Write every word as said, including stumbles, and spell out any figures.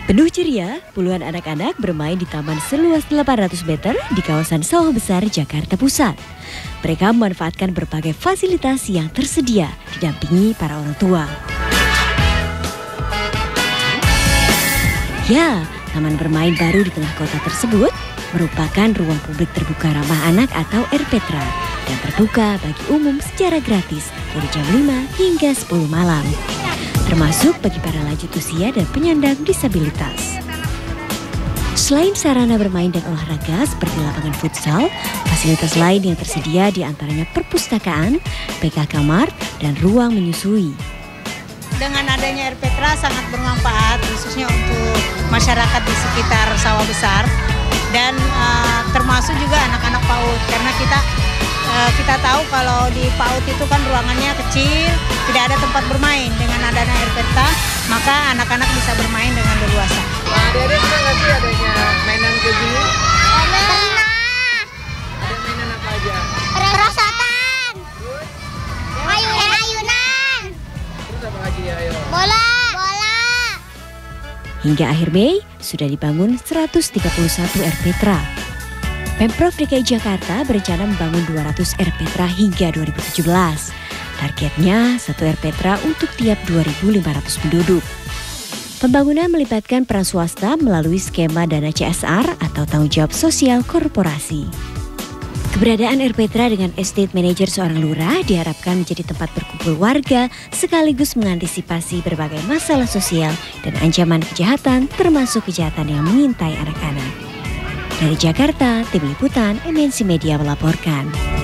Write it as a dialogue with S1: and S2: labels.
S1: Penuh ceria, puluhan anak-anak bermain di taman seluas delapan ratus meter di kawasan Sawah Besar, Jakarta Pusat. Mereka memanfaatkan berbagai fasilitas yang tersedia, didampingi para orang tua. Ya, taman bermain baru di tengah kota tersebut merupakan ruang publik terbuka ramah anak atau R P T R A yang terbuka bagi umum secara gratis dari jam lima hingga sepuluh malam. Termasuk bagi para lanjut usia dan penyandang disabilitas. Selain sarana bermain dan olahraga seperti lapangan futsal, fasilitas lain yang tersedia diantaranya perpustakaan, P K kamar, dan ruang menyusui.
S2: Dengan adanya R P T R A sangat bermanfaat khususnya untuk masyarakat di sekitar Sawah Besar dan uh, termasuk juga anak-anak PAUD karena kita uh, kita tahu kalau di PAUD itu kan ruangannya kecil, tidak ada tempat bermain. Dengan adanya R P T R A maka anak-anak bisa bermain dengan leluasa.
S3: Nah, Dede pernah nggak sih adanya mainan kayak gini?
S4: Pernah.
S3: Ada mainan apa aja?
S4: Perosotan.
S3: Terus?
S4: Ayunan-ayunan.
S3: Terus apa lagi ya? Ayo.
S4: Bola. Bola.
S1: Hingga akhir Mei, sudah dibangun seratus tiga puluh satu R P T R A. Pemprov D K I Jakarta berencana membangun dua ratus R P T R A hingga dua ribu tujuh belas. Targetnya satu R P T R A untuk tiap dua ribu lima ratus penduduk. Pembangunan melibatkan peran swasta melalui skema dana C S R atau tanggung jawab sosial korporasi. Keberadaan R P T R A dengan estate manager seorang lurah diharapkan menjadi tempat berkumpul warga sekaligus mengantisipasi berbagai masalah sosial dan ancaman kejahatan termasuk kejahatan yang mengintai anak-anak. Dari Jakarta, Tim Liputan M N C Media melaporkan.